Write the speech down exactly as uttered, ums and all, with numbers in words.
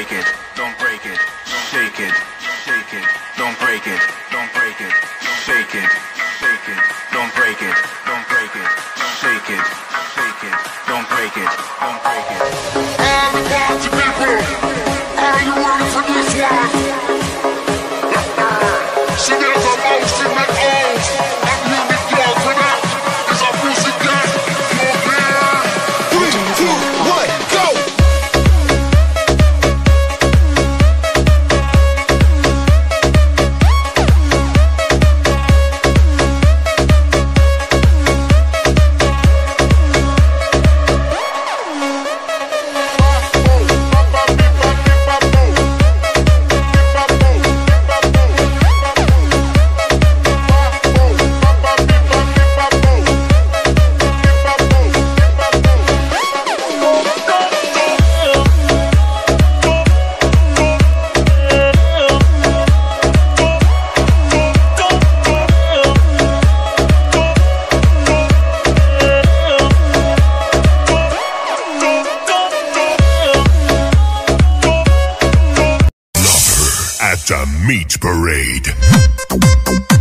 break it, don't break it, shake it, shake it, don't break it, don't break it, shake it, shake it, don't break it, don't break it, shake it, shake it, don't break it, don't break it. All the party people, are you ready for this one? See, there's a mouse in the house, and you be close for that. It's a pussy cat, you're there. Three, two, one, go! At the Meat Parade.